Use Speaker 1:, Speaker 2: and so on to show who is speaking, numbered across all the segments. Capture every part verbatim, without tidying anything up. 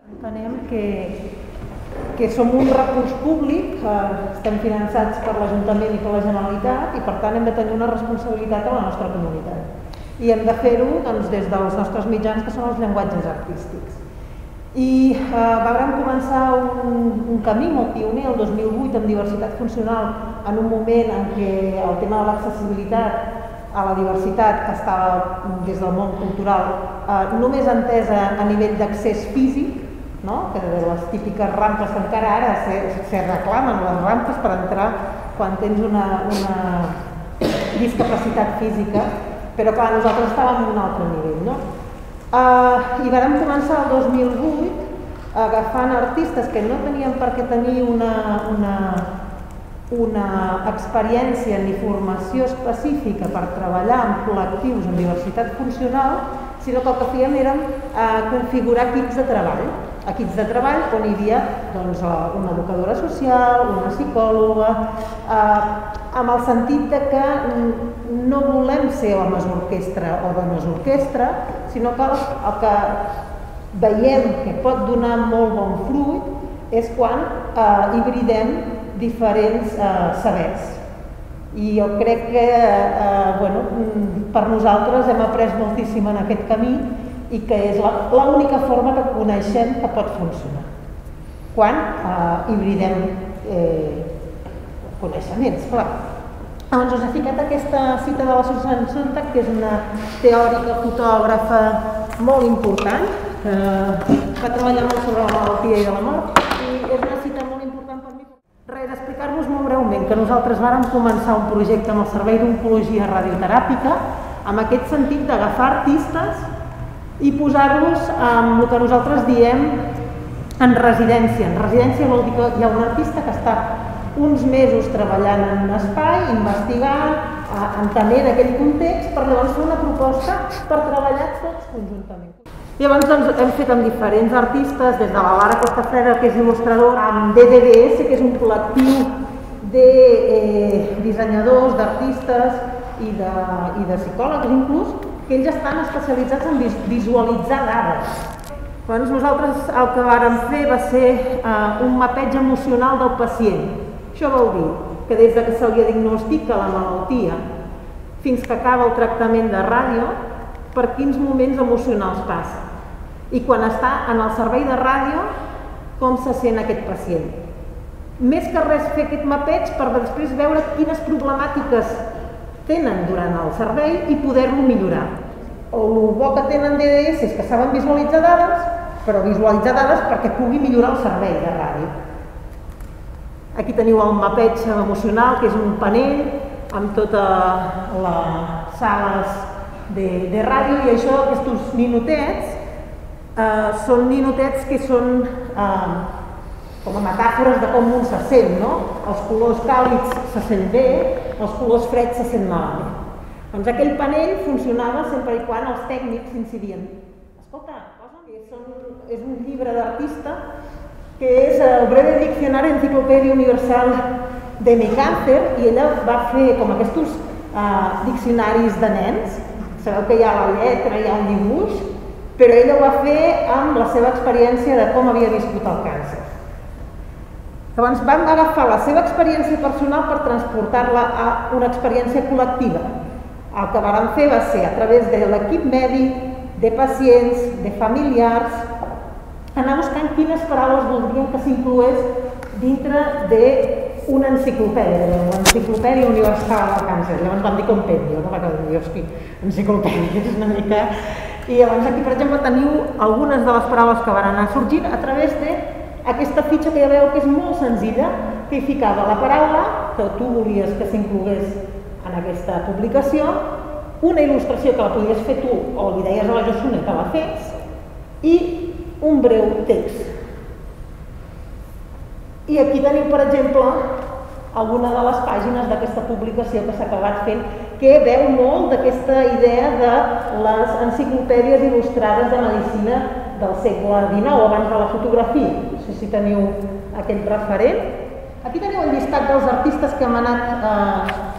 Speaker 1: Entenem que, que som un recurs públic, eh, estem finançats per l'Ajuntament i per la Generalitat i per tant hem de tenir una responsabilitat a la nostra comunitat. I hem de fer-ho doncs, des dels nostres mitjans, que són els llenguatges artístics. I eh, vam començar un, un camí molt pioner el dos mil vuit amb diversitat funcional, en un moment en què el tema de l'accessibilitat a la diversitat estava des del món cultural eh, només entesa a nivell d'accés físic, no? Que de les típiques rampes que encara ara se, se reclamen les rampes per entrar quan tens una, una discapacitat física, però clar, nosaltres estàvem en un altre nivell, no? Uh, I vam començar el dos mil vuit agafant artistes que no tenien per què tenir una, una, una experiència ni formació específica per treballar amb col·lectius amb diversitat funcional, sinó que el que fèiem era uh, configurar equips de treball. Equips de treball on hi havia doncs, una educadora social, una psicòloga, eh, amb el sentit de que no volem ser homes orquestra o dones orquestra, sinó que el que veiem que pot donar molt bon fruit és quan eh, hibridem diferents eh, sabers. I jo crec que eh, bueno, per nosaltres hem après moltíssim en aquest camí i que és l'única forma que coneixem que pot funcionar quan eh, hibridem eh, coneixements. Clar. Llavors us he ficat aquesta cita de la Susan Sontag, que és una teòrica fotògrafa molt important, que va treballar molt sobre la malaltia i de la mort, i és una cita molt important per mi. Res, explicar-vos molt breument que nosaltres vàrem començar un projecte amb el Servei d'Oncologia Radioteràpica amb aquest sentit d'agafar artistes i posar-los amb el que nosaltres diem en residència. En residència vol dir que hi ha un artista que està uns mesos treballant en un espai, investigant, entenent aquell context, per llavors fer una proposta per treballar tots conjuntament. Llavors doncs, hem fet amb diferents artistes, des de la Lara Costafreda, que és il·lustradora, amb D D D S, que és un col·lectiu de eh, dissenyadors, d'artistes i de, i de psicòlegs inclús, que ells estan especialitzats en visualitzar dades. Doncs nosaltres el que vàrem fer va ser eh, un mapeig emocional del pacient. Això vol dir que des que se li diagnostica la malaltia fins que acaba el tractament de ràdio, per quins moments emocionals passa. I quan està en el servei de ràdio, com se sent aquest pacient. Més que res fer aquest mapeig per després veure quines problemàtiques tenen durant el servei i poder-lo millorar. El bo que tenen D D S és que saben visualitzar dades, però visualitzar dades perquè pugui millorar el servei de ràdio. Aquí teniu el mapeig emocional, que és un panell amb totes les sales de, de ràdio, i això, aquests ninotets, eh, són ninotets que són eh, com a metàfores de com un se sent, no? Els colors càlids se sent bé, els colors freds se sent malament. Doncs aquell panell funcionava sempre i quan els tècnics incidien. Escolta, és un llibre d'artista que és el Breve Diccionari Enciclopèdia Universal de mi càncer, i ella va fer com aquests eh, diccionaris de nens. Sabeu que hi ha la lletra, hi ha un dibuix, però ella ho va fer amb la seva experiència de com havia viscut el càncer. Llavors vam agafar la seva experiència personal per transportar-la a una experiència col·lectiva. El que vam fer va ser, a través de l'equip mèdic, de pacients, de familiars, anar buscant quines paraules voldrien que s'incloés dintre d'una enciclopèdia, l'Enciclopèdia Universal del Càncer. Llavors vam dir compendio, no? Perquè dir, hosti, enciclopèdia és una mica... I llavors aquí, per exemple, teniu algunes de les paraules que van anar sorgint a través d'aquesta fitxa que ja veieu que és molt senzilla, que hi ficava la paraula que tu volies que s'inclogués en aquesta publicació, una il·lustració que la podies fer tu o li deies a la Josune que la fes, i un breu text. I aquí teniu, per exemple, alguna de les pàgines d'aquesta publicació que s'ha acabat fent, que veu molt d'aquesta idea de les enciclopèdies il·lustrades de medicina del segle dinou, abans de la fotografia. No sé si teniu aquest referent. Aquí teniu el llistat dels artistes que hem anat eh,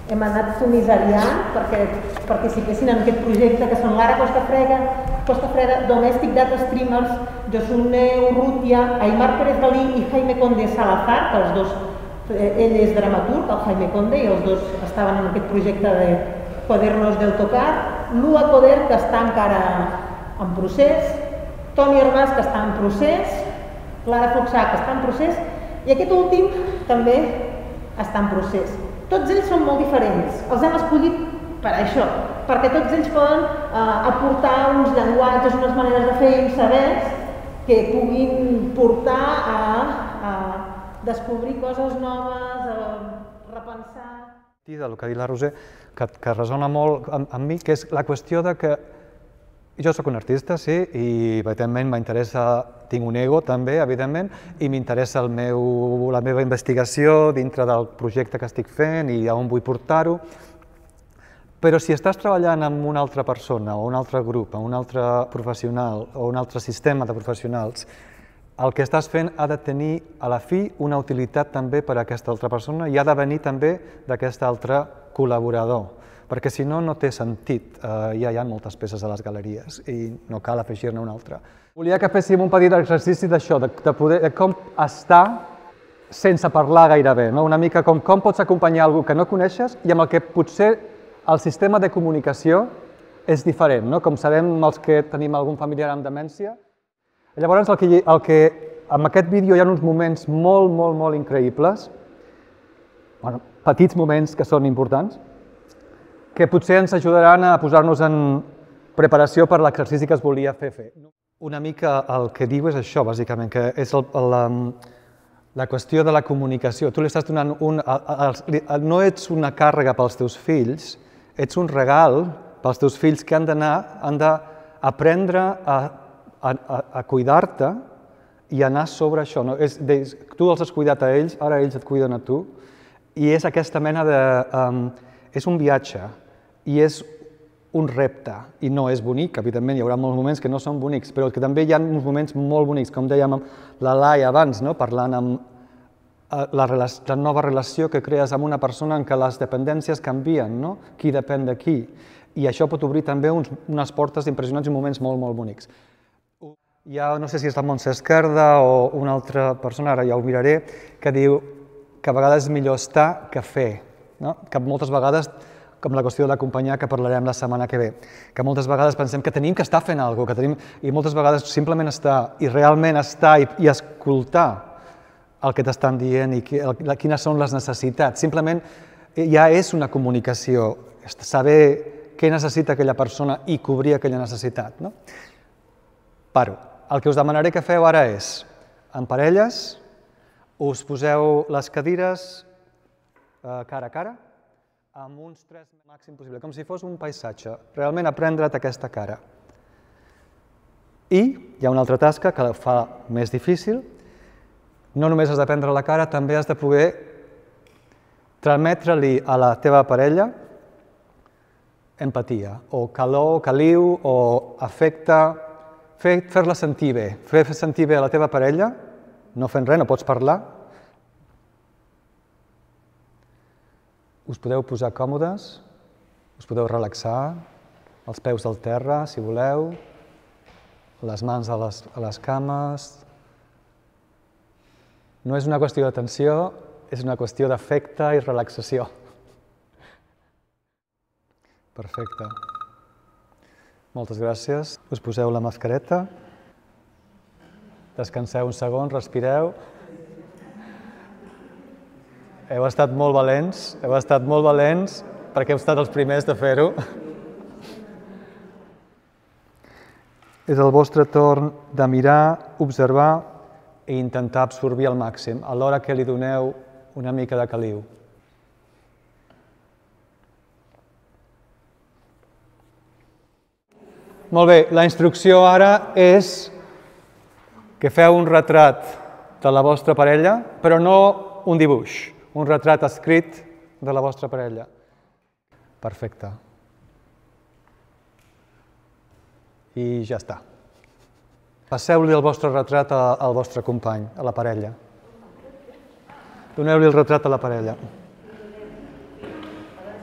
Speaker 1: hem anat comissariant perquè participessin en aquest projecte, que són Lara Costafreda, Costafreda, Domestic Data Streamers, Josune Urrutia, Aymar Pérez Galí i Jaime Conde Salazar, que els dos, ell és dramaturg, el Jaime Conde, i els dos estaven en aquest projecte de Quadernos del Tocar, Lua Coder, que està encara en procés, Toni Hermàs, que està en procés, Clara Fluxà, que està en procés, i aquest últim també està en procés. Tots ells són molt diferents, els hem escollit per això, perquè tots ells poden eh, aportar uns llenguatges, unes maneres de fer i uns sabers que puguin portar a, a descobrir coses noves, a repensar...
Speaker 2: Del que ha dit la Roser, que, que resona molt amb, amb mi, que és la qüestió de que jo soc un artista, sí, i evidentment m'interessa, tinc un ego també, evidentment, i m'interessa la meva investigació dintre del projecte que estic fent i on vull portar-ho. Però si estàs treballant amb una altra persona, o un altre grup, o un altre professional, o un altre sistema de professionals, el que estàs fent ha de tenir, a la fi, una utilitat també per a aquesta altra persona i ha de venir també d'aquest altre col·laborador. Perquè si no, no té sentit. Ja hi ha moltes peces a les galeries i no cal afegir-ne una altra. Volia que féssim un petit exercici d'això, de com estar sense parlar gairebé, una mica com com pots acompanyar algú que no coneixes i amb el que potser el sistema de comunicació és diferent, com sabem els que tenim algun familiar amb demència. Llavors, el que en aquest vídeo hi ha uns moments molt, molt, molt increïbles, petits moments que són importants, que potser ens ajudaran a posar-nos en preparació per l'exercici que es volia fer fer. Una mica el que diu és això, bàsicament, que és la qüestió de la comunicació. Tu li estàs donant un... No ets una càrrega pels teus fills, ets un regal pels teus fills que han d'anar, han d'aprendre a cuidar-te i anar sobre això. Tu els has cuidat a ells, ara ells et cuiden a tu, i és aquesta mena de... És un viatge. I és un repte, i no és bonic, evidentment hi haurà molts moments que no són bonics, però que també hi ha uns moments molt bonics, com dèiem amb la Laia abans, parlant amb la nova relació que crees amb una persona en què les dependències canvien, qui depèn de qui, i això pot obrir també unes portes impressionants i moments molt, molt bonics. Hi ha, no sé si és la Montse Esquerda o una altra persona, ara ja ho miraré, que diu que a vegades és millor estar que fer, que moltes vegades, com la qüestió de l'acompanyar, que parlarem la setmana que ve, que moltes vegades pensem que tenim que estar fent alguna cosa, i moltes vegades simplement estar, i realment estar i escoltar el que t'estan dient i quines són les necessitats. Simplement ja és una comunicació, saber què necessita aquella persona i cobrir aquella necessitat. Paro. El que us demanaré que feu ara és, en parelles, us poseu les cadires cara a cara, amb uns tres màxim possible, com si fos un paisatge, realment aprendre't aquesta cara. I hi ha una altra tasca que la fa més difícil, no només has d'aprendre la cara, també has de poder transmetre-li a la teva parella empatia, o calor, caliu, o afecte, fer-la sentir bé, fer sentir bé a la teva parella, no fent res, no pots parlar. Us podeu posar còmodes, us podeu relaxar, els peus al terra, si voleu, les mans a les cames. No és una qüestió de tensió, és una qüestió d'afecte i relaxació. Perfecte. Moltes gràcies. Us poseu la mascareta, descanseu un segon, respireu. Heu estat molt valents, heu estat molt valents perquè heu estat els primers de fer-ho. És el vostre torn de mirar, observar i intentar absorbir al màxim, alhora que li doneu una mica de caliu. Molt bé, la instrucció ara és que feu un retrat de la vostra parella, però no un dibuix. Un retrat escrit de la vostra parella. Perfecte. I ja està. Passeu-li el vostre retrat al vostre company, a la parella. Doneu-li el retrat a la parella.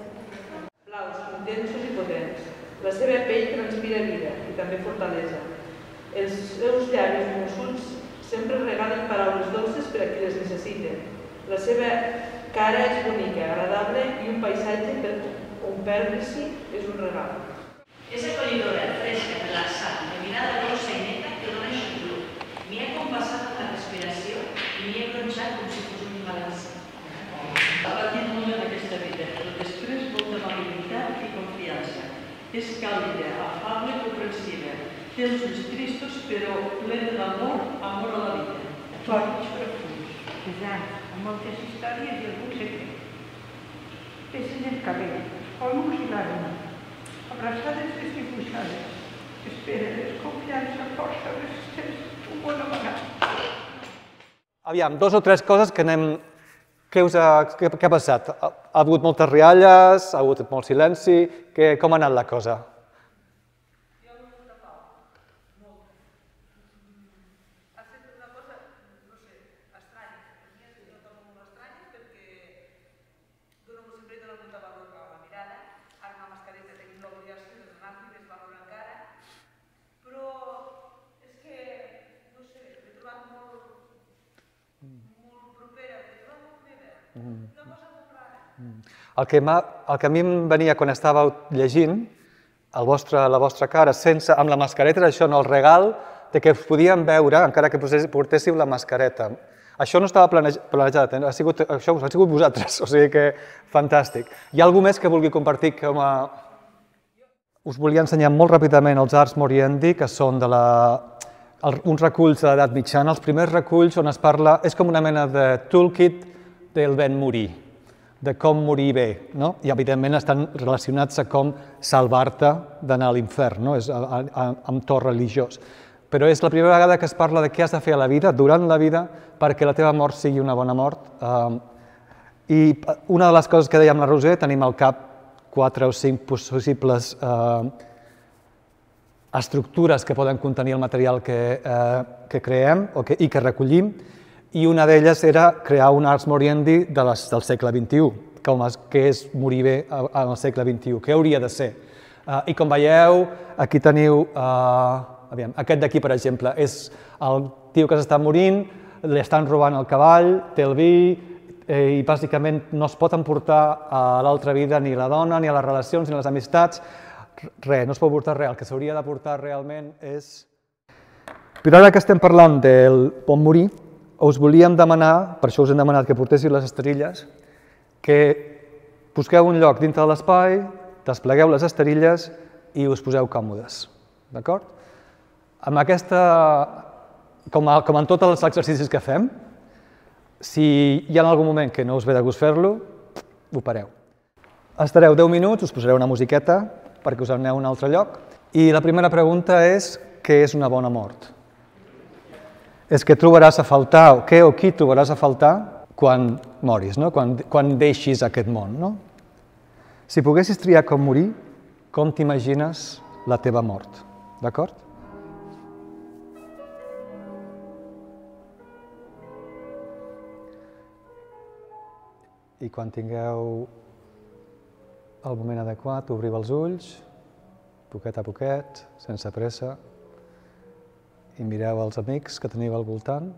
Speaker 3: ell transpira vida i també fortalesa. Els seus llavis mussuts sempre regalen paraules dolces per a qui les necessiten. La seva cara és bonica, agradable i un paisatge per on perdre-s'hi és un regal.
Speaker 4: És acollidora, fresca, relaxant, de mirada dolça i neta que dona xicló. M'hi he compassat amb la respiració i m'hi he gronxat com si fos un balanç.
Speaker 5: Ha patit molt en aquesta vida, però després molta amabilitat i confiança. És càlida, afable i comprensiva. Té els ulls tristos, però plena d'amor, amor a la vida. Forts, profunds, pesants, amb moltes històries i algun secret. Pesen el cabell, olmos i l'ànima. Abraçades desdibuixades. Espera, desconfiança, força, resistència, un bon amagat.
Speaker 2: Aviam, dos o tres coses que anem... Què, us ha, què, què ha passat? Ha, ha hagut moltes rialles, ha hagut molt silenci, que, com ha anat la cosa? El que, el que a mi em venia quan estàveu llegint el vostre, la vostra cara, sense, amb la mascareta, això no, el regal de que us podíem veure, encara que portéssiu la mascareta. Això no estava planejat, ha sigut, això ha sigut vosaltres, o sigui que fantàstic. Hi ha algú més que vulgui compartir? Com a... Us volia ensenyar molt ràpidament els Ars Moriendi, que són de la... uns reculls de l'edat mitjana, els primers reculls on es parla, és com una mena de toolkit del ben morir, de com morir bé, no? I evidentment estan relacionats a com salvar-te d'anar a l'infern, no? És amb to religiós. Però és la primera vegada que es parla de què has de fer a la vida, durant la vida, perquè la teva mort sigui una bona mort. I una de les coses que dèiem la Roser, tenim al cap quatre o cinc possibles estructures que poden contenir el material que creem i que recollim, i una d'elles era crear un Ars Moriendi del segle vint-i-u, que és morir bé al segle vint-i-u, què hauria de ser. I com veieu, aquí teniu, aquest d'aquí, per exemple, és el tio que s'està morint, li estan robant el cavall, té el vi, i bàsicament no es pot emportar a l'altra vida ni la dona, ni a les relacions, ni a les amistats, res, no es pot portar res, el que s'hauria de portar realment és... Però ara que estem parlant del bon morir, us volíem demanar, per això us hem demanat que portéssiu les esterilles, que busqueu un lloc dintre de l'espai, desplegueu les esterilles i us poseu còmodes, d'acord? Amb aquesta, com en tots els exercicis que fem, si hi ha algun moment que no us ve de gust fer-lo, ho pareu. Estareu deu minuts, us posareu una musiqueta perquè us aneu a un altre lloc, i la primera pregunta és què és una bona mort? És què trobaràs a faltar, o què o qui trobaràs a faltar quan moris, quan deixis aquest món. Si poguessis triar com morir, com t'imagines la teva mort, d'acord? I quan tingueu el moment adequat, obriu els ulls, poquet a poquet, sense pressa, i mireu els amics que teniu al voltant.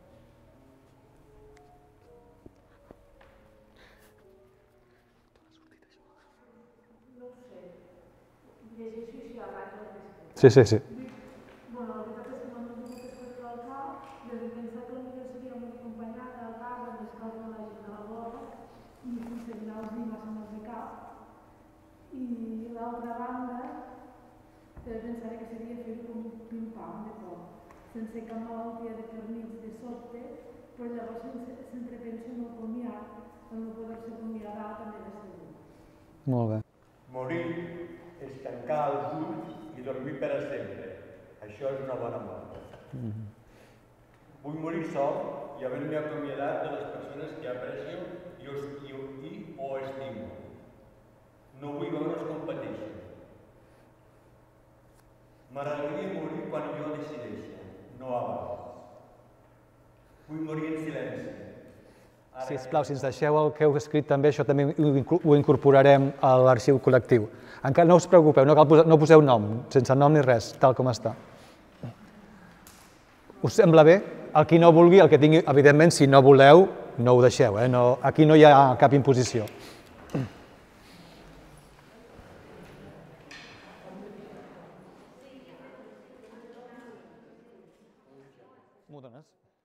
Speaker 2: Sí, sí, sí.
Speaker 6: Bueno, la veritat és que m'han donat moltes coses al cap, des de pensar que potser seria molt acompanyada al cap, amb les coses de la gent de la vora, i potser anar als llibres amb els de cap. I l'altra banda, també pensaré que seria fer com un pim-pam de tot, sense cap malaltia de per mig de sobte, però llavors sempre penso en el comiat, en no poder-se comiadar també de segur.
Speaker 2: Molt bé.
Speaker 7: Morir és tancar els ulls i dormir per a sempre. Això és una bona mort.
Speaker 2: Mm-hmm.
Speaker 7: Vull morir sol i haver-me acomiadat de les persones que aprecio i, i, i o estimo. No vull veure's com pateixen. M'agradaria morir quan jo decideixi, no abans. Vull morir en silenci,
Speaker 2: Sisplau, si ens deixeu el que heu escrit també, això també ho incorporarem a l'arxiu col·lectiu. Encara no us preocupeu, no cal posar, no poseu nom, sense nom ni res, tal com està. Us sembla bé? El qui no vulgui, el que tingui, evidentment, si no voleu, no ho deixeu, eh? No, aquí no hi ha cap imposició. M'ho dones?